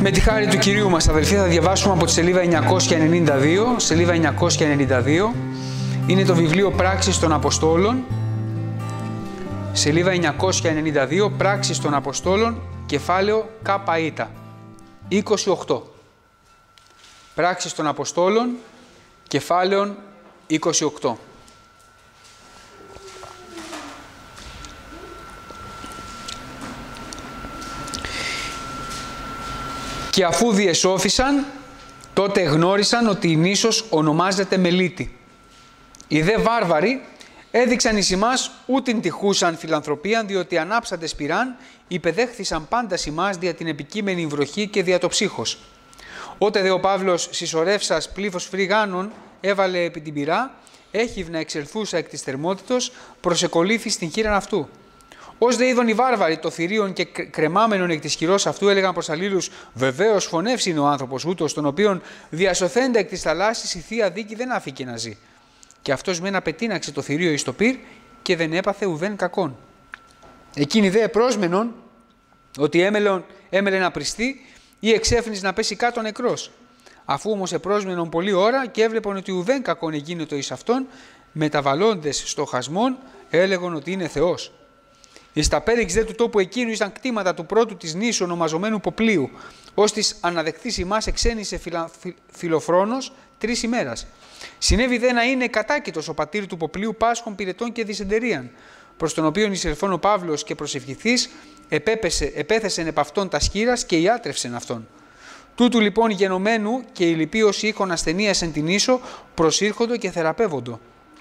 Με τη χάρη του Κυρίου μας, αδελφοί, θα διαβάσουμε από τη σελίδα 992. Σελίδα 992 είναι το βιβλίο Πράξεις των Αποστόλων. Σελίδα 992, Πράξεις των Αποστόλων, κεφάλαιο ΚΑΙ. 28. Πράξεις των Αποστόλων, κεφάλαιο 28. Και αφού διεσώθησαν, τότε γνώρισαν ότι η νήσος ονομάζεται Μελίτη. Οι δε βάρβαροι έδειξαν εις ημάς ούτην τυχούσαν φιλανθρωπίαν, διότι ανάψαντες πυράν, υπεδέχθησαν πάντα ημάς δια την επικείμενη βροχή και δια το ψύχος. Ότε δε ο Παύλος συσσωρεύσας πλήθος φρυγάνων έβαλε επί την πυρά, έχιβνα εξελθούσα εκ της θερμότητος, προσεκολήθη στην χείραν αυτού. Ως δε είδον οι βάρβαροι το θηρίον και κρεμάμενον εκ της χειρός αυτού, έλεγαν προς αλλήλους: βεβαίως φωνεύς είναι ο άνθρωπος ούτως, τον οποίον διασωθέντα εκ της θαλάσσης η θεία δίκη δεν άφηκε να ζει. Και αυτός μεν απετείναξε το θηρίο εις το πυρ και δεν έπαθε ουδέν κακόν. Εκείνοι δε επρόσμενον ότι έμελε να πριστεί ή εξέφνης να πέσει κάτω νεκρός. Αφού όμως επρόσμενον πολλή ώρα και έβλεπαν ότι ουδέν κακόν εγίνετο εις αυτόν, μεταβαλλόντες στο χασμόν έλεγον ότι είναι Θεός. Εις τα πέριξ δε του τόπου εκείνου ήσαν κτήματα του πρώτου της νήσου ονομαζομένου Ποπλίου, ως της αναδεχθείς ημάς εξένησε Φιλοφρόνος 3 ημέρας. Συνέβη δε να είναι κατάκητος ο πατήρ του Ποπλίου Πάσχων πυρετών και δυσεντερίαν, προς τον οποίον εισελθών ο Παύλος και προσευχηθείς επέθεσεν επ' αυτόν τα σκύρας και ιάτρευσεν αυτόν. Τούτου λοιπόν γενομένου και οι λοιποί όσοι είχον ασθενείας εν την ίσο προσήρχοντο και θεραπεύοντο.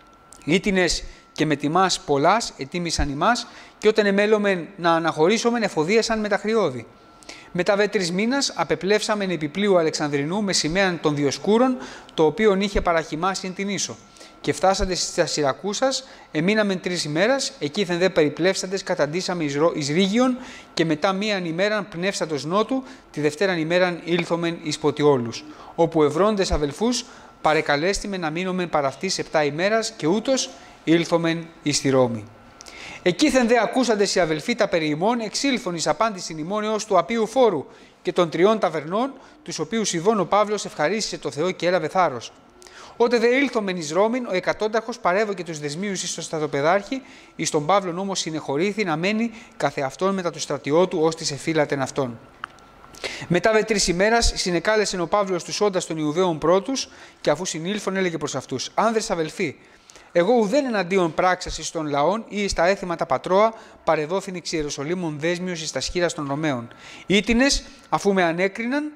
Ήτινες και με τιμάς πολλάς ετίμησαν ημάς και όταν εμέλωμεν να αναχωρήσομεν εφοδίασαν με τα χρειώδη. Μετά δε 3 μήνας απεπλεύσαμεν επιπλίου Αλεξανδρινού με σημαίαν των Διοσκούρων, το οποίον είχε παραχυμάσει εν την ίσο. Και φτάσαντες στα Συρακούσας, εμείναμεν 3 ημέρας, εκείθεν δε περιπλεύσαντες καταντήσαμε εις Ρήγιον και μετά μίαν ημέραν πνεύσατος νότου, τη δευτέραν ημέραν ήλθομεν εις Ποτιόλους, όπου ευρώντες αδελφούς παρεκαλέστημεν να μείνομεν παραυτής 7 ημέρας και ούτως ήλθομεν εις τη Ρώμη. Εκείθεν δε ακούσαντες οι αδελφοί τα περί ημών, εξήλθον εις απάντησιν ημών έως του Απίου Φόρου και των 3 ταβερνών, τους οποίους ειδών ο Παύλος ευχαρίστησε το Θεό και έλαβε θάρρος. Ότε δε ήλθομεν εις Ρώμην, ο εκατόνταρχος παρέβοκε τους δεσμίους εις τον στρατοπεδάρχη, εις τον Παύλον όμως συνεχωρήθη να μένει καθεαυτόν μετά του στρατιώτου, ως της εφύλατεν αυτόν. Μετά δε 3 ημέρας συνεκάλεσεν ο Παύλος τους όντας των Ιουδαίων πρώτους, και αφού συνήλθον έλεγε προς αυτούς: άνδρες αδελφοί, εγώ ουδέν εναντίον πράξας εις των λαών ή εις τα έθιμα πατρώα παρεδόθην εξ Ιεροσολύμων δέσμιος εις τα σχήρας των Ρωμαίων. Ήτινες, αφού με ανέκριναν,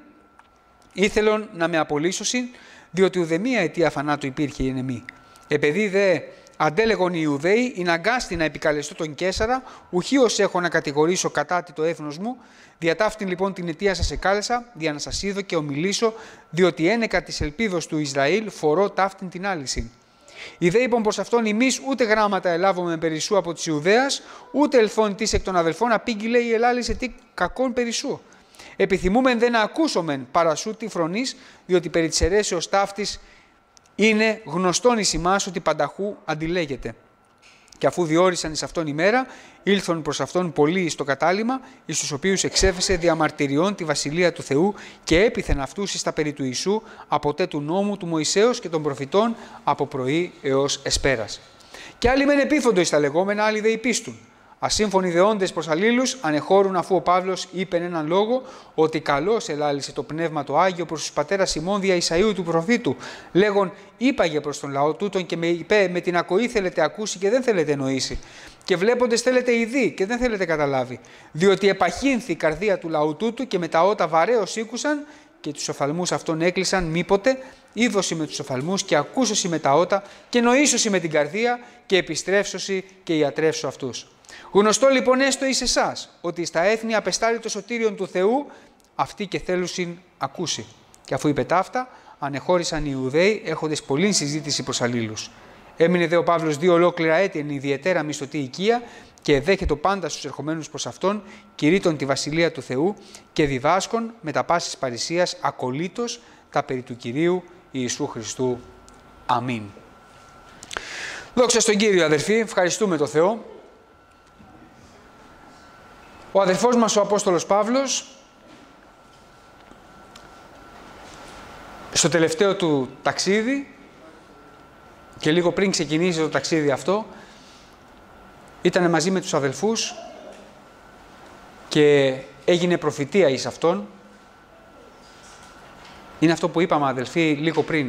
ήθελον να με απολύσωσιν, διότι ουδεμία αιτία θανάτου υπήρχε εν εμή. Επειδή δε αντέλεγον οι Ιουδαίοι, ειναγκάστη να επικαλεστώ τον Καίσαρα, ουχή ως έχω να κατηγορήσω κατά το έθνος μου. Δια ταύτην λοιπόν την αιτία σας εκάλεσα, δια να σας είδω και ομιλήσω, διότι ένεκα της ελπίδος του Ισραήλ φορώ ταύτην την άλυση. Οι δε είπαν προς αυτόν: ημείς ούτε γράμματα ελάβουμε περισσού από της Ιουδαίας, ούτε ελθόν της εκ των αδελφών απήγγειλε η ελάλησε τι κακόν περισσού. Επιθυμούμεν δε να ακούσομεν παρασού τι φρονείς, διότι περί της αιρέσεως ταύτης είναι γνωστόν εις ημάς ότι πανταχού αντιλέγεται. Και αφού διόρισαν εις αυτόν ημέρα, ήλθον προς αυτόν πολλοί στο κατάλημα, εις τους οποίους εξέφεσε διαμαρτυριών τη βασιλεία του Θεού και έπιθεν αυτούς εις τα περί του Ιησού από τε του νόμου του Μωυσέως και των προφητών από πρωί έως εσπέρας. Και άλλοι μεν επίφοντο εις τα λεγόμενα, άλλοι δε υπίστουν. Ασύμφωνοι δεόντες προς αλλήλους ανεχώρουν, αφού ο Παύλος είπε έναν λόγο ότι καλώς ελάλησε το Πνεύμα το Άγιο προς τους πατέρας ημών δια Ισαΐου του προφήτου, λέγον: είπαγε προς τον λαό τούτον και με είπε: με την ακοή θέλετε ακούσει και δεν θέλετε εννοήσει. Και βλέποντες θέλετε ειδεί και δεν θέλετε καταλάβει. Διότι επαχύνθη η καρδία του λαού τούτου και με τα ότα βαρέως ήκουσαν και τους οφθαλμούς αυτών έκλεισαν, μήποτε είδωση με τους οφθαλμούς και ακούσωση με τα ότα και νοήσωση με την καρδία και επιστρέψωση και ιατρεύσω αυτούς. Γνωστό λοιπόν έστω εις εσάς, ότι στα έθνη απεστάλλει το σωτήριον του Θεού, αυτοί και θέλουσιν ακούσει. Και αφού είπε ταύτα, ανεχώρησαν οι Ιουδαίοι, έχοντες πολλήν συζήτηση προς αλλήλους. Έμεινε δε ο Παύλος 2 ολόκληρα έτη εν ιδιαίτερα μισθωτή οικία και δέχεται πάντα στους ερχομένους προς αυτόν, κηρύττων τη βασιλεία του Θεού και διδάσκων με τα πάσης παρησίας ακολήτως τα περί του Κυρίου Ιησού Χριστού. Αμήν. Δόξα στον Κύριο, αδερφοί, ευχαριστούμε τον Θεό. Ο αδερφός μας ο Απόστολος Παύλος στο τελευταίο του ταξίδι και λίγο πριν ξεκινήσει το ταξίδι αυτό, ήταν μαζί με τους αδελφούς και έγινε προφητεία εις αυτόν. Είναι αυτό που είπαμε, αδελφοί, λίγο πριν,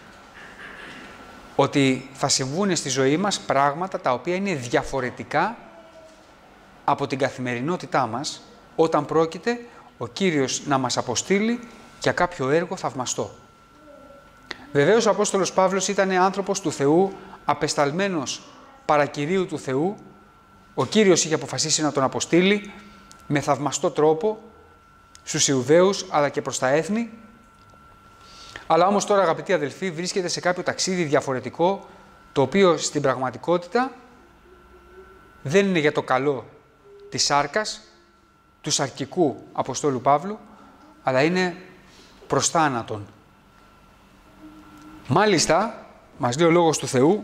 ότι θα συμβούν στη ζωή μας πράγματα τα οποία είναι διαφορετικά από την καθημερινότητά μας, όταν πρόκειται ο Κύριος να μας αποστείλει για κάποιο έργο θαυμαστό. Βεβαίως ο Απόστολος Παύλος ήταν άνθρωπος του Θεού, απεσταλμένος παρακυρίου του Θεού. Ο Κύριος είχε αποφασίσει να τον αποστείλει με θαυμαστό τρόπο στους Ιουδαίους αλλά και προς τα έθνη. Αλλά όμως τώρα, αγαπητοί αδελφοί, βρίσκεται σε κάποιο ταξίδι διαφορετικό, το οποίο στην πραγματικότητα δεν είναι για το καλό της σάρκας, του σαρκικού Αποστόλου Παύλου, αλλά είναι προς θάνατον. Μάλιστα, μας λέει ο Λόγος του Θεού,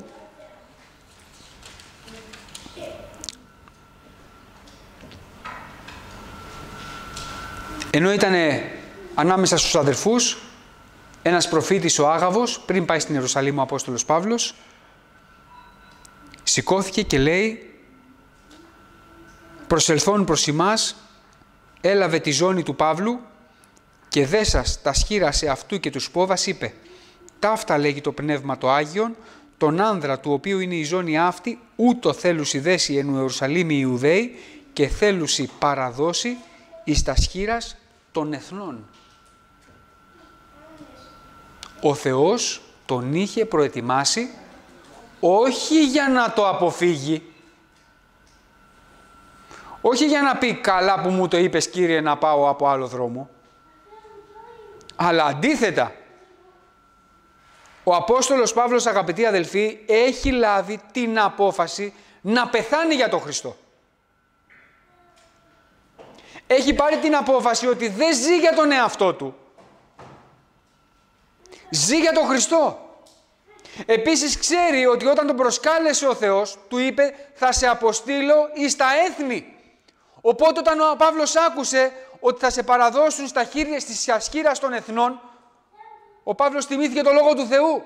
ενώ ήταν ανάμεσα στους αδερφούς, ένας προφήτης ο Άγαβος, πριν πάει στην Ιερουσαλήμ ο Απόστολος Παύλος, σηκώθηκε και λέει, προσελθόν προς ημάς, έλαβε τη ζώνη του Παύλου και δέσας τα σχήρασε αυτού και του σπόδας, είπε, ταύτα λέγει το Πνεύμα το Άγιον, τον άνδρα του οποίου είναι η ζώνη αυτή, ούτω θέλουσι δέσει εν Ιερουσαλήμ οι Ιουδαίοι και θέλουσι παραδώσει εις τα σχήρας των εθνών. Ο Θεός τον είχε προετοιμάσει όχι για να το αποφύγει, όχι για να πει καλά που μου το είπες Κύριε να πάω από άλλο δρόμο, αλλά αντίθετα. Ο Απόστολος Παύλος, αγαπητοί αδελφοί, έχει λάβει την απόφαση να πεθάνει για τον Χριστό. Έχει πάρει την απόφαση ότι δεν ζει για τον εαυτό του. Ζει για τον Χριστό. Επίσης ξέρει ότι όταν τον προσκάλεσε ο Θεός, του είπε θα σε αποστείλω εις τα έθνη. Οπότε όταν ο Παύλος άκουσε ότι θα σε παραδώσουν στις σχήρας των εθνών, ο Παύλος θυμήθηκε το Λόγο του Θεού.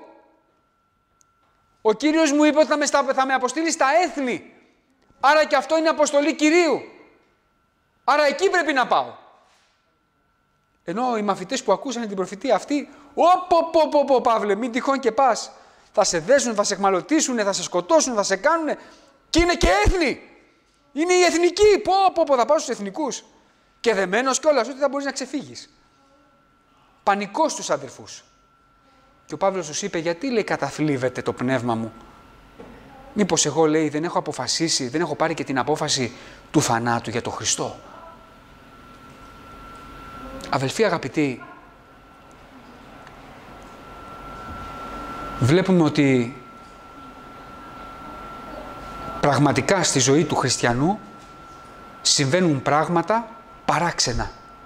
Ο Κύριος μου είπε ότι θα με αποστείλει στα έθνη. Άρα και αυτό είναι αποστολή Κυρίου. Άρα εκεί πρέπει να πάω. Ενώ οι μαθητές που ακούσαν την προφητεία αυτή, πω Παύλε, μην τυχόν και πας. Θα σε δέσουν, θα σε εχμαλωτήσουν, θα σε σκοτώσουν, θα σε κάνουν. Και είναι και έθνη. Είναι οι εθνικοί. Θα πάω στους εθνικούς. Και δεμένος κιόλας ότι θα μπορείς να ξεφύγεις. Πανικός στους αδερφούς. Και ο Παύλος τους είπε, γιατί λέει καταθλίβεται το πνεύμα μου. Μήπως εγώ, λέει, δεν έχω αποφασίσει, δεν έχω πάρει και την απόφαση του θανάτου για τον Χριστό. Αδελφοί αγαπητοί, βλέπουμε ότι πραγματικά στη ζωή του χριστιανού συμβαίνουν πράγματα παράξενα.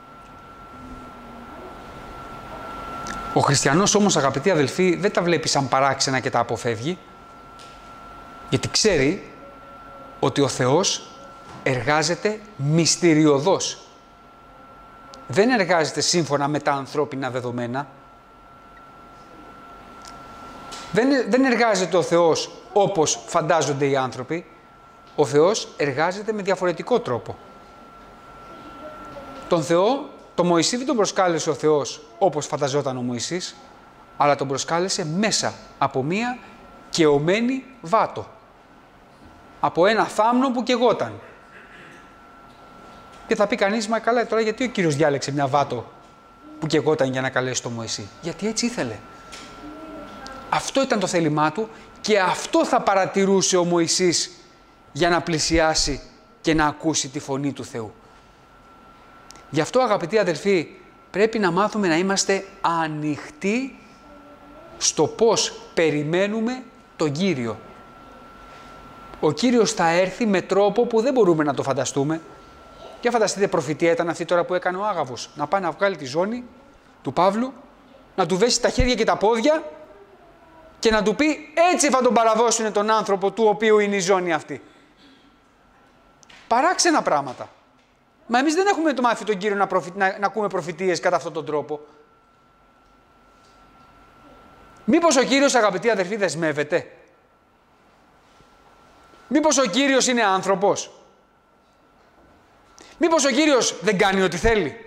Ο χριστιανός όμως, αγαπητοί αδελφοί, δεν τα βλέπει σαν παράξενα και τα αποφεύγει, γιατί ξέρει ότι ο Θεός εργάζεται μυστηριωδώς. Δεν εργάζεται σύμφωνα με τα ανθρώπινα δεδομένα. Δεν εργάζεται ο Θεός όπως φαντάζονται οι άνθρωποι. Ο Θεός εργάζεται με διαφορετικό τρόπο. Τον Θεό, τον Μωυσή δεν τον προσκάλεσε ο Θεός όπως φανταζόταν ο Μωυσής, αλλά τον προσκάλεσε μέσα από μία καιωμένη βάτο. Από ένα θάμνο που καιγόταν. Και θα πει κανείς, μα καλά τώρα γιατί ο Κύριος διάλεξε μια βάτο που καιγόταν για να καλέσει τον Μωυσή. Γιατί έτσι ήθελε. Αυτό ήταν το θέλημά του και αυτό θα παρατηρούσε ο Μωυσής για να πλησιάσει και να ακούσει τη φωνή του Θεού. Γι' αυτό, αγαπητοί αδελφοί, πρέπει να μάθουμε να είμαστε ανοιχτοί στο πώς περιμένουμε τον Κύριο. Ο Κύριος θα έρθει με τρόπο που δεν μπορούμε να το φανταστούμε. Και φανταστείτε, προφητεία ήταν αυτή τώρα που έκανε ο Άγαβος. Να πάει να βγάλει τη ζώνη του Παύλου, να του βέσει τα χέρια και τα πόδια και να του πει έτσι θα τον παραδώσουν τον άνθρωπο του οποίου είναι η ζώνη αυτή. Παράξενα πράγματα. Μα εμείς δεν έχουμε το μάθει τον Κύριο να ακούμε προφητείες κατά αυτόν τον τρόπο. Μήπως ο Κύριος, αγαπητοί αδερφοί, δεσμεύεται? Μήπως ο Κύριος είναι άνθρωπος? Μήπως ο Κύριος δεν κάνει ό,τι θέλει?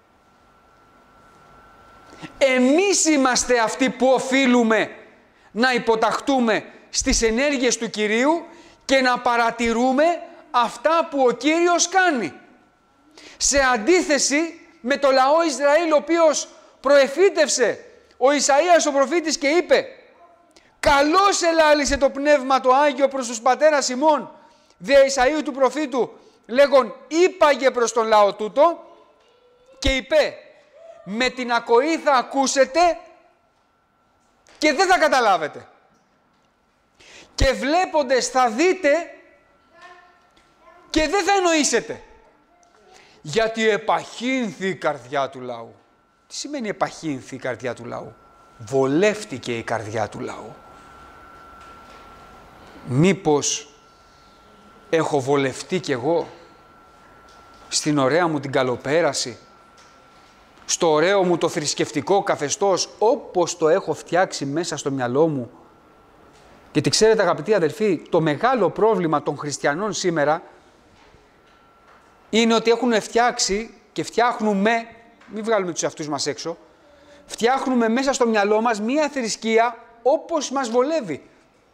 Εμείς είμαστε αυτοί που οφείλουμε να υποταχτούμε στις ενέργειες του Κυρίου και να παρατηρούμε αυτά που ο Κύριος κάνει. Σε αντίθεση με το λαό Ισραήλ, ο οποίος προεφήτευσε ο Ισαΐας ο προφήτης και είπε «Καλώς ελάλησε το Πνεύμα το Άγιο προς τους πατέρας ημών, δια Ισαΐου του προφήτου, λέγον είπαγε προς τον λαό τούτο και είπε με την ακοή θα ακούσετε και δεν θα καταλάβετε. Και βλέποντες θα δείτε και δεν θα εννοήσετε. Γιατί επαχύνθη η καρδιά του λαού». Τι σημαίνει επαχύνθη η καρδιά του λαού? Βολεύτηκε η καρδιά του λαού. Μήπως έχω βολευτεί κι εγώ στην ωραία μου την καλοπέραση, στο ωραίο μου το θρησκευτικό καθεστώς, όπως το έχω φτιάξει μέσα στο μυαλό μου? Γιατί ξέρετε, αγαπητοί αδελφοί, το μεγάλο πρόβλημα των χριστιανών σήμερα είναι ότι έχουν φτιάξει και φτιάχνουμε, μην βγάλουμε τους εαυτούς μας έξω, φτιάχνουμε μέσα στο μυαλό μας μία θρησκεία όπως μας βολεύει.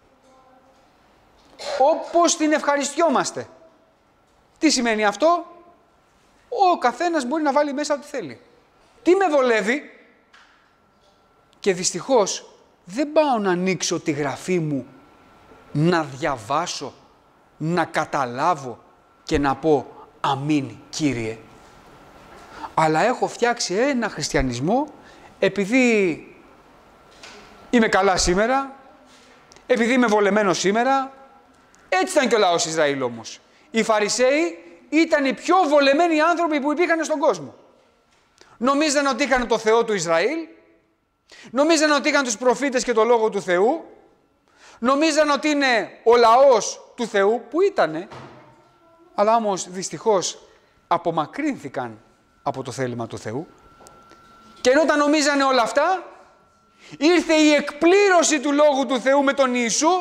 Όπως την ευχαριστιόμαστε. Τι σημαίνει αυτό? Ο καθένας μπορεί να βάλει μέσα ό,τι θέλει. Τι με βολεύει? Και δυστυχώς δεν πάω να ανοίξω τη γραφή μου, να διαβάσω, να καταλάβω και να πω αμήν Κύριε. Αλλά έχω φτιάξει ένα χριστιανισμό επειδή είμαι καλά σήμερα, επειδή είμαι βολεμένος σήμερα. Έτσι ήταν και ο λαός Ισραήλ όμως. Οι Φαρισαίοι ήταν οι πιο βολεμένοι άνθρωποι που υπήρχαν στον κόσμο. Νομίζαν ότι είχαν το Θεό του Ισραήλ, νομίζαν ότι είχαν τους προφήτες και το Λόγο του Θεού, νομίζαν ότι είναι ο λαός του Θεού, που ήτανε, αλλά όμως δυστυχώς απομακρύνθηκαν από το θέλημα του Θεού. Και ενώ τα νομίζανε όλα αυτά, ήρθε η εκπλήρωση του Λόγου του Θεού με τον Ιησού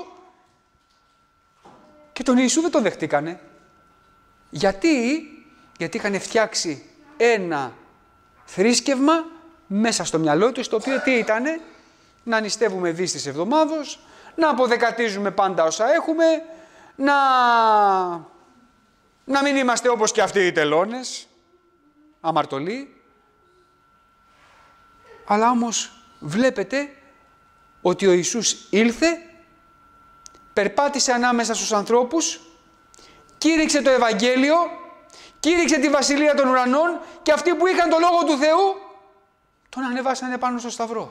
και τον Ιησού δεν τον δεχτήκανε. Γιατί? Γιατί είχαν φτιάξει ένα θρήσκευμα μέσα στο μυαλό τους, το οποίο τι ήτανε? Να νηστεύουμε δις της εβδομάδος, να αποδεκατίζουμε πάντα όσα έχουμε, να μην είμαστε όπως και αυτοί οι τελώνες, αμαρτωλοί. Αλλά όμως βλέπετε ότι ο Ιησούς ήλθε, περπάτησε ανάμεσα στους ανθρώπους, κήρυξε το Ευαγγέλιο, κήρυξε τη Βασιλεία των Ουρανών και αυτοί που είχαν το Λόγο του Θεού τον ανεβάσανε πάνω στο σταυρό.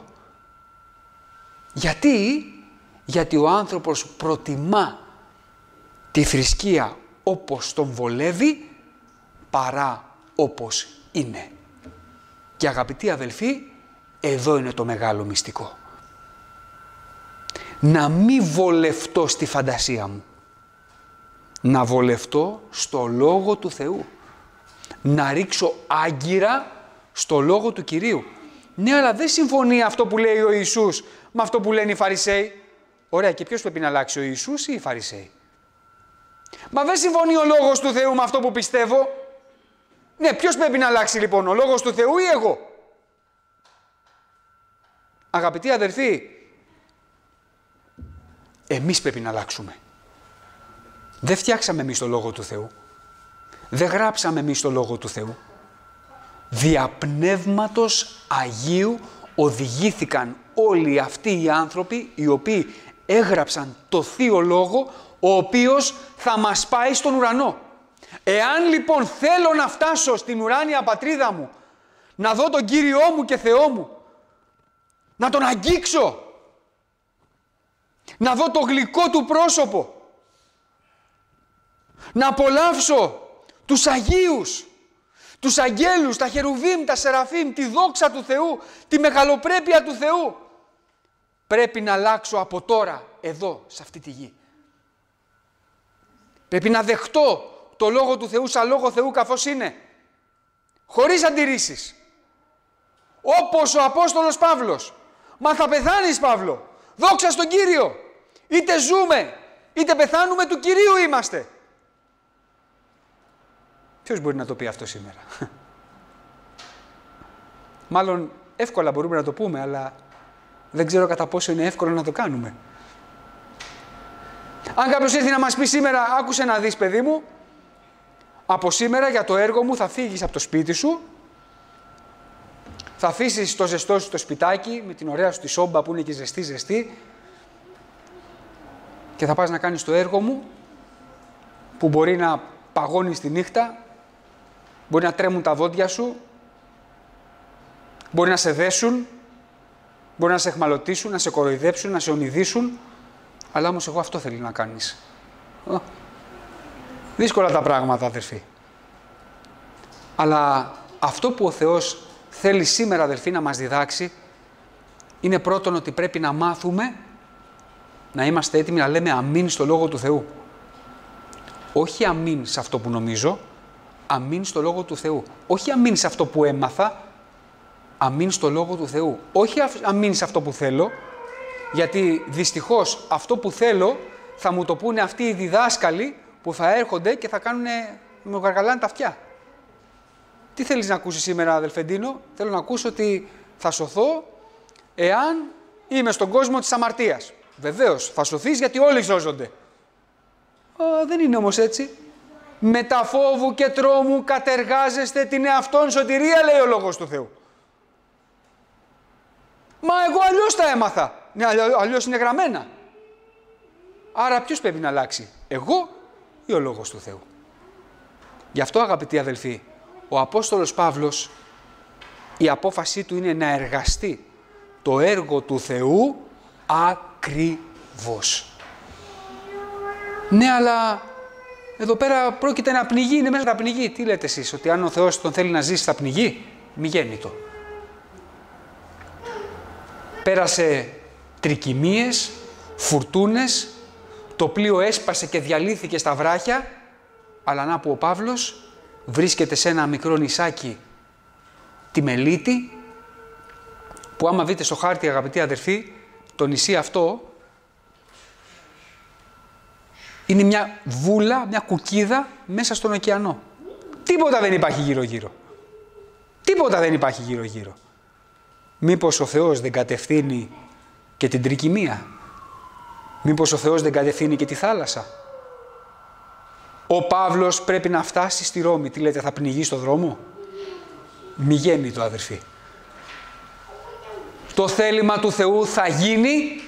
Γιατί? Γιατί ο άνθρωπος προτιμά τη θρησκεία όπως τον βολεύει παρά όπως είναι. Και αγαπητοί αδελφοί, εδώ είναι το μεγάλο μυστικό. Να μην βολευτώ στη φαντασία μου. Να βολευτώ στο Λόγο του Θεού. Να ρίξω άγκυρα στο Λόγο του Κυρίου. Ναι, αλλά δεν συμφωνεί αυτό που λέει ο Ιησούς με αυτό που λένε οι Φαρισαίοι. Ωραία, και ποιος πρέπει να αλλάξει, ο Ιησούς ή οι Φαρισαίοι? Μα δεν συμφωνεί ο Λόγος του Θεού με αυτό που πιστεύω. Ναι, ποιος πρέπει να αλλάξει λοιπόν, ο Λόγος του Θεού ή εγώ? Αγαπητοί αδερφοί, εμείς πρέπει να αλλάξουμε. Δεν φτιάξαμε εμείς το Λόγο του Θεού. Δεν γράψαμε εμείς το Λόγο του Θεού. Δια Πνεύματος Αγίου οδηγήθηκαν όλοι αυτοί οι άνθρωποι οι οποίοι έγραψαν το Θείο Λόγο, ο οποίος θα μας πάει στον ουρανό. Εάν λοιπόν θέλω να φτάσω στην ουράνια πατρίδα μου, να δω τον Κύριό μου και Θεό μου, να τον αγγίξω, να δω το γλυκό του πρόσωπο, να απολαύσω τους Αγίους, τους αγγέλους, τα χερουβίμ, τα σεραφίμ, τη δόξα του Θεού, τη μεγαλοπρέπεια του Θεού, πρέπει να αλλάξω από τώρα, εδώ, σε αυτή τη γη. Πρέπει να δεχτώ το Λόγο του Θεού σαν Λόγο Θεού καθώς είναι, χωρίς αντιρρήσεις. Όπως ο Απόστολος Παύλος Μα θα πεθάνεις, Παύλο. Δόξα στον Κύριο. Είτε ζούμε, είτε πεθάνουμε, του Κυρίου είμαστε. Ποιος μπορεί να το πει αυτό σήμερα? Μάλλον εύκολα μπορούμε να το πούμε, αλλά δεν ξέρω κατά πόσο είναι εύκολο να το κάνουμε. Αν κάποιος έρθει να μας πει σήμερα, άκουσε να δεις, παιδί μου, από σήμερα για το έργο μου θα φύγεις από το σπίτι σου, θα αφήσεις το ζεστό σου το σπιτάκι με την ωραία σου τη σόμπα που είναι και ζεστή και θα πας να κάνεις το έργο μου που μπορεί να παγώνεις τη νύχτα, μπορεί να τρέμουν τα δόντια σου, μπορεί να σε δέσουν, μπορεί να σε εχμαλωτήσουν, να σε κοροϊδέψουν, να σε ονειδήσουν, αλλά όμως εγώ αυτό θέλω να κάνεις. Δύσκολα τα πράγματα, αδερφοί. Αλλά αυτό που ο Θεός θέλει σήμερα, αδερφοί, να μας διδάξει, είναι πρώτον ότι πρέπει να μάθουμε να είμαστε έτοιμοι να λέμε αμήν στο Λόγο του Θεού. Όχι αμήν σε αυτό που νομίζω, αμήν στο Λόγο του Θεού. Όχι αμήν σε αυτό που έμαθα, αμήν στο Λόγο του Θεού. Όχι αμήν σε αυτό που θέλω, γιατί δυστυχώς αυτό που θέλω θα μου το πούνε αυτοί οι διδάσκαλοι που θα έρχονται και θα μου γαργαλάνε τα αυτιά. Τι θέλεις να ακούσεις σήμερα, αδελφεντίνο? Θέλω να ακούσω ότι θα σωθώ εάν είμαι στον κόσμο της αμαρτίας. Βεβαίως, θα σωθείς γιατί όλοι σώζονται. Δεν είναι όμως έτσι. Μετα φόβου και τρόμου κατεργάζεστε την εαυτόν σωτηρία, λέει ο Λόγος του Θεού. Μα εγώ αλλιώς τα έμαθα. Ναι, αλλιώς είναι γραμμένα. Άρα ποιος πρέπει να αλλάξει? Εγώ ή ο Λόγος του Θεού? Γι' αυτό, αγαπητοί αδελφοί, ο Απόστολος Παύλος, η απόφασή του είναι να εργαστεί το έργο του Θεού ακριβώς. Ναι, αλλά εδώ πέρα πρόκειται να πνιγεί, είναι μέσα να πνιγεί. Τι λέτε εσείς, ότι αν ο Θεός τον θέλει να ζήσει θα πνιγεί? Μη γέννητο. Πέρασε τρικυμίες, φουρτούνες, το πλοίο έσπασε και διαλύθηκε στα βράχια, αλλά να που ο Παύλος βρίσκεται σε ένα μικρό νησάκι, τη Μελίτη, που άμα δείτε στο χάρτη, αγαπητοί αδερφοί, το νησί αυτό είναι μια βούλα, μια κουκίδα μέσα στον ωκεανό. Τίποτα δεν υπάρχει γύρω-γύρω. Τίποτα δεν υπάρχει γύρω-γύρω. Μήπως ο Θεός δεν κατευθύνει και την τρικυμία? Μήπως ο Θεός δεν κατευθύνει και τη θάλασσα? Ο Παύλος πρέπει να φτάσει στη Ρώμη. Τι λέτε, θα πνιγεί στο δρόμο? Μη γέννητο, αδερφοί. Το θέλημα του Θεού θα γίνει,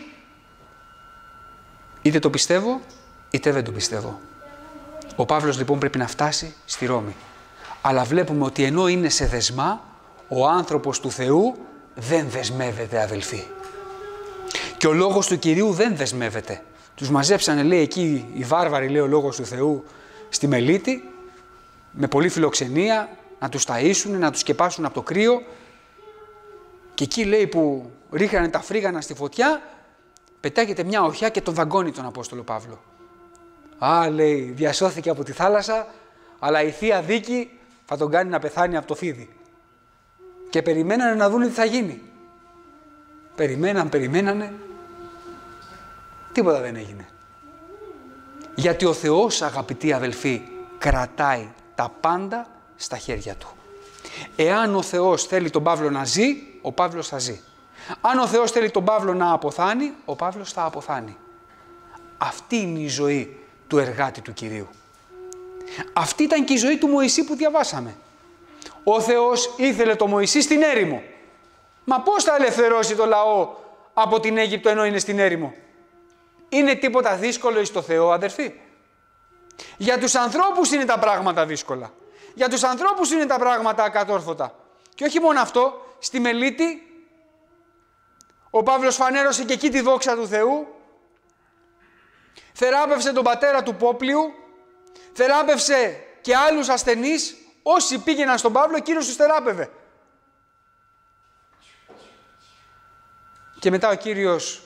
είτε το πιστεύω, είτε δεν το πιστεύω. Ο Παύλος λοιπόν πρέπει να φτάσει στη Ρώμη. Αλλά βλέπουμε ότι ενώ είναι σε δεσμά, ο άνθρωπος του Θεού δεν δεσμεύεται, αδελφοί. Και ο Λόγος του Κυρίου δεν δεσμεύεται. Τους μαζέψανε, λέει, εκεί οι βάρβαροι, λέει ο Λόγος του Θεού, στη Μελίτη, με πολλή φιλοξενία, να τους ταΐσουν, να τους σκεπάσουν από το κρύο. Και εκεί, λέει, που ρίχνανε τα φρίγανα στη φωτιά, πετάγεται μια οχιά και τον δαγκώνει τον Απόστολο Παύλο. Λέει, διασώθηκε από τη θάλασσα, αλλά η Θεία Δίκη θα τον κάνει να πεθάνει από το φίδι. Και περιμένανε να δουν τι θα γίνει. Περιμένανε. Τίποτα δεν έγινε. Γιατί ο Θεός, αγαπητοί αδελφοί, κρατάει τα πάντα στα χέρια Του. Εάν ο Θεός θέλει τον Παύλο να ζει, ο Παύλος θα ζει. Αν ο Θεός θέλει τον Παύλο να αποθάνει, ο Παύλος θα αποθάνει. Αυτή είναι η ζωή του εργάτη του Κυρίου. Αυτή ήταν και η ζωή του Μωυσή που διαβάσαμε. Ο Θεός ήθελε το Μωυσή στην έρημο. Μα πώς θα ελευθερώσει το λαό από την Αίγυπτο ενώ είναι στην έρημο? Είναι τίποτα δύσκολο εις το Θεό, αδερφοί? Για τους ανθρώπους είναι τα πράγματα δύσκολα. Για τους ανθρώπους είναι τα πράγματα ακατόρθωτα. Και όχι μόνο αυτό, στη Μελίτη ο Παύλος φανέρωσε και εκεί τη δόξα του Θεού, θεράπευσε τον πατέρα του Πόπλιου, θεράπευσε και άλλους ασθενείς. Όσοι πήγαιναν στον Παύλο, εκείνος τους θεράπευε. Και μετά ο Κύριος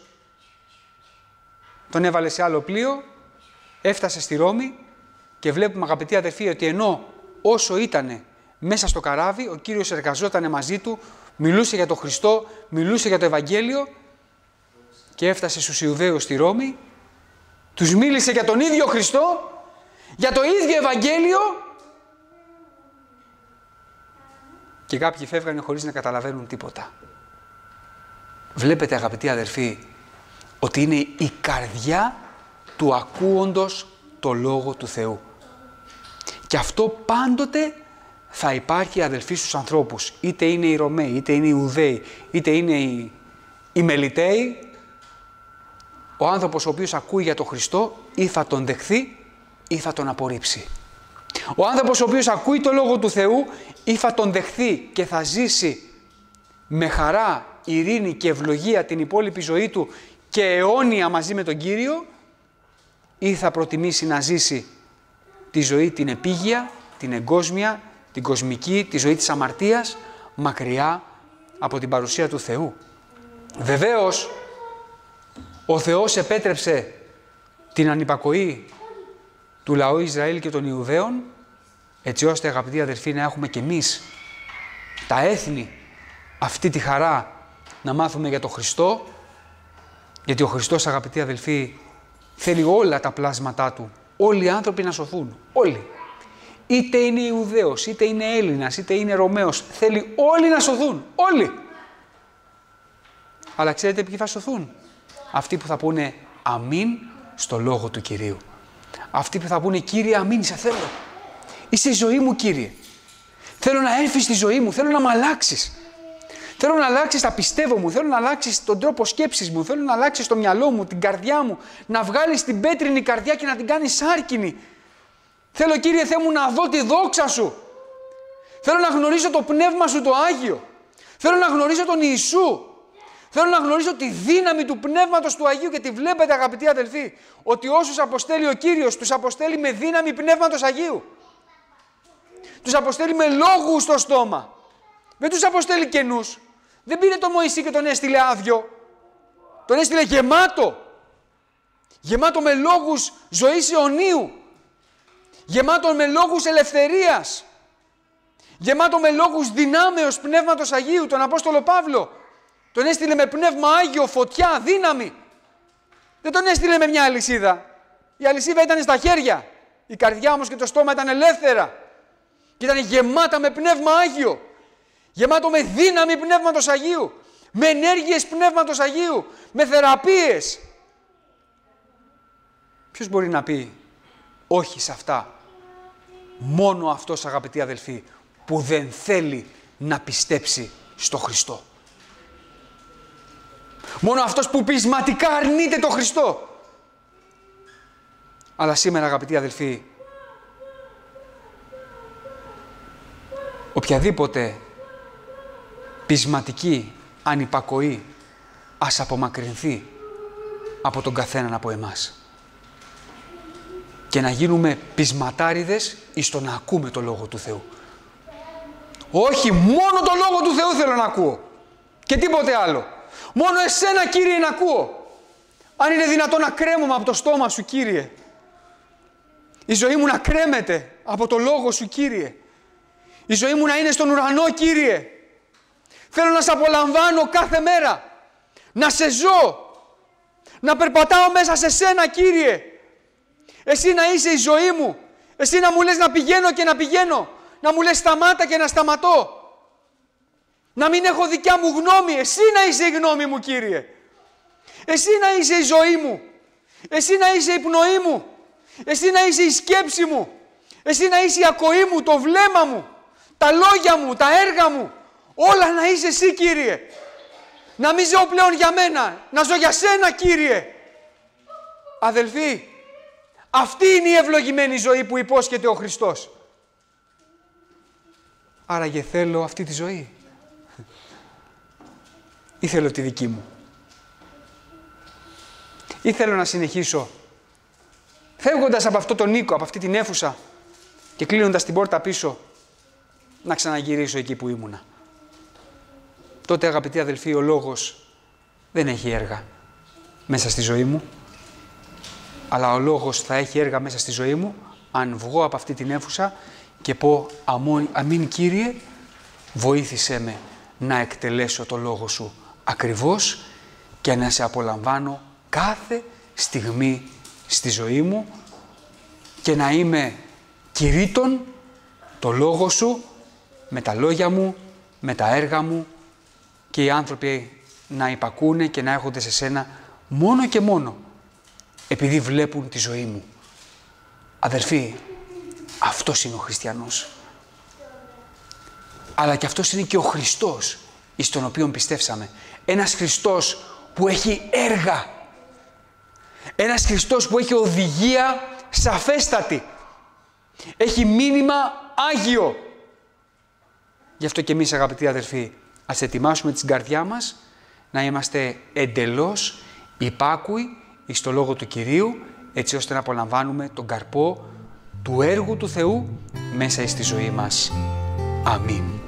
τον έβαλε σε άλλο πλοίο, έφτασε στη Ρώμη και βλέπουμε, αγαπητοί αδερφοί, ότι ενώ όσο ήτανε μέσα στο καράβι, ο Κύριος εργαζότανε μαζί του μιλούσε για τον Χριστό, μιλούσε για το Ευαγγέλιο και έφτασε στους Ιουδαίους στη Ρώμη, τους μίλησε για τον ίδιο Χριστό, για το ίδιο Ευαγγέλιο και κάποιοι φεύγανε χωρίς να καταλαβαίνουν τίποτα. Βλέπετε αγαπητοί αδερφοί ότι είναι η καρδιά του ακούοντος το Λόγο του Θεού. Και αυτό πάντοτε θα υπάρχει αδελφοί στους ανθρώπους. Είτε είναι οι Ρωμαίοι, είτε είναι οι Ιουδαίοι, είτε είναι οι Μελιταίοι. Ο άνθρωπος ο οποίος ακούει για τον Χριστό ή θα τον δεχθεί ή θα τον απορρίψει. Ο άνθρωπος ο οποίος ακούει το Λόγο του Θεού ή θα τον δεχθεί και θα ζήσει με χαρά, ειρήνη και ευλογία την υπόλοιπη ζωή του και αιώνια μαζί με τον Κύριο, ή θα προτιμήσει να ζήσει τη ζωή την επίγεια, την εγκόσμια, την κοσμική, τη ζωή της αμαρτίας, μακριά από την παρουσία του Θεού. Βεβαίως, ο Θεός επέτρεψε την ανυπακοή του λαού Ισραήλ και των Ιουδαίων, έτσι ώστε αγαπητοί αδελφοί να έχουμε κι εμείς τα έθνη αυτή τη χαρά να μάθουμε για τον Χριστό, γιατί ο Χριστός αγαπητοί αδελφοί θέλει όλα τα πλάσματά του, όλοι οι άνθρωποι να σωθούν, όλοι. Είτε είναι Ιουδαίος, είτε είναι Έλληνας, είτε είναι Ρωμαίος, θέλει όλοι να σωθούν, όλοι. Αλλά ξέρετε ποιοι θα σωθούν? Αυτοί που θα πούνε αμήν στο Λόγο του Κυρίου. Αυτοί που θα πούνε Κύριε αμήν, σε θέλω. Είσαι η ζωή μου Κύριε. Θέλω να έρθεις στη ζωή μου, θέλω να με αλλάξεις. Θέλω να αλλάξεις τα πιστεύω μου, θέλω να αλλάξεις τον τρόπο σκέψης μου, θέλω να αλλάξεις το μυαλό μου, την καρδιά μου, να βγάλεις την πέτρινη καρδιά και να την κάνεις σάρκινη. Θέλω Κύριε Θεέ μου να δω τη δόξα Σου. Θέλω να γνωρίσω το Πνεύμα Σου το Άγιο. Θέλω να γνωρίσω τον Ιησού. Θέλω να γνωρίσω τη δύναμη του Πνεύματος του Αγίου, γιατί βλέπετε αγαπητοί αδελφοί ότι όσους αποστέλει ο Κύριος τους αποστέλει με δύναμη Πνεύματος Αγίου. Τους αποστέλει με λόγους στο στόμα. Δεν τους αποστέλει κενούς. Δεν πήρε τον Μωυσή και τον έστειλε άδειο. Τον έστειλε γεμάτο. Γεμάτο με λόγους ζωής αιωνίου. Γεμάτο με λόγους ελευθερίας. Γεμάτο με λόγους δυνάμεως Πνεύματος Αγίου. Τον Απόστολο Παύλο τον έστειλε με Πνεύμα Άγιο, φωτιά, δύναμη. Δεν τον έστειλε με μια αλυσίδα. Η αλυσίδα ήταν στα χέρια. Η καρδιά όμως και το στόμα ήταν ελεύθερα. Και ήταν γεμάτα με Πνεύμα Άγιο. Γεμάτο με δύναμη Πνεύματος Αγίου. Με ενέργειες Πνεύματος Αγίου. Με θεραπείες. Ποιος μπορεί να πει όχι σε αυτά? Μόνο αυτός αγαπητοί αδελφοί που δεν θέλει να πιστέψει στο Χριστό. Μόνο αυτός που πεισματικά αρνείται το Χριστό. Αλλά σήμερα αγαπητοί αδελφοί, οποιαδήποτε πεισματική ανυπακοή ας απομακρυνθεί από τον καθέναν από εμάς και να γίνουμε πεισματάριδες εις το να ακούμε το Λόγο του Θεού. Όχι, μόνο το Λόγο του Θεού θέλω να ακούω και τίποτε άλλο. Μόνο εσένα Κύριε να ακούω. Αν είναι δυνατόν να κρέμομαι από το στόμα Σου Κύριε. Η ζωή μου να κρέμεται από το Λόγο Σου Κύριε. Η ζωή μου να είναι στον ουρανό Κύριε. Θέλω να Σε απολαμβάνω κάθε μέρα. Να Σε ζω. Να περπατάω μέσα σε Σένα Κύριε. Εσύ να είσαι η ζωή μου. Εσύ να μου λες να πηγαίνω και να πηγαίνω. Να μου λες σταμάτα και να σταματώ. Να μην έχω δικιά μου γνώμη. Εσύ να είσαι η γνώμη μου Κύριε. Εσύ να είσαι η ζωή μου. Εσύ να είσαι η πνοή μου. Εσύ να είσαι η σκέψη μου. Εσύ να είσαι η ακοή μου, το βλέμμα μου. Τα λόγια μου, τα έργα μου. Όλα να είσαι Εσύ Κύριε. Να μην ζω πλέον για μένα. Να ζω για Σένα Κύριε. Αδελφοί, αυτή είναι η ευλογημένη ζωή που υπόσχεται ο Χριστός. Άραγε θέλω αυτή τη ζωή. Ή θέλω τη δική μου. Ή θέλω να συνεχίσω φεύγοντας από αυτό τον οίκο, από αυτή την αίθουσα και κλείνοντας την πόρτα πίσω, να ξαναγυρίσω εκεί που ήμουνα. Τότε αγαπητοί αδελφοί, ο Λόγος δεν έχει έργα μέσα στη ζωή μου, αλλά ο Λόγος θα έχει έργα μέσα στη ζωή μου αν βγω από αυτή την αίθουσα και πω αμήν Κύριε, βοήθησέ με να εκτελέσω το λόγο σου ακριβώς και να σε απολαμβάνω κάθε στιγμή στη ζωή μου και να είμαι κηρύττων το λόγο σου με τα λόγια μου, με τα έργα μου και οι άνθρωποι να υπακούνε και να έρχονται σε σένα μόνο και μόνο επειδή βλέπουν τη ζωή μου. Αδερφοί, αυτός είναι ο χριστιανός. Αλλά και αυτός είναι και ο Χριστός εις τον οποίον πιστεύσαμε. Ένας Χριστός που έχει έργα. Ένας Χριστός που έχει οδηγία σαφέστατη. Έχει μήνυμα άγιο. Γι' αυτό και εμείς, αγαπητοί αδερφοί, ας ετοιμάσουμε την καρδιά μας να είμαστε εντελώς υπάκουοι εις το Λόγο του Κυρίου, έτσι ώστε να απολαμβάνουμε τον καρπό του έργου του Θεού μέσα στη ζωή μας. Αμήν.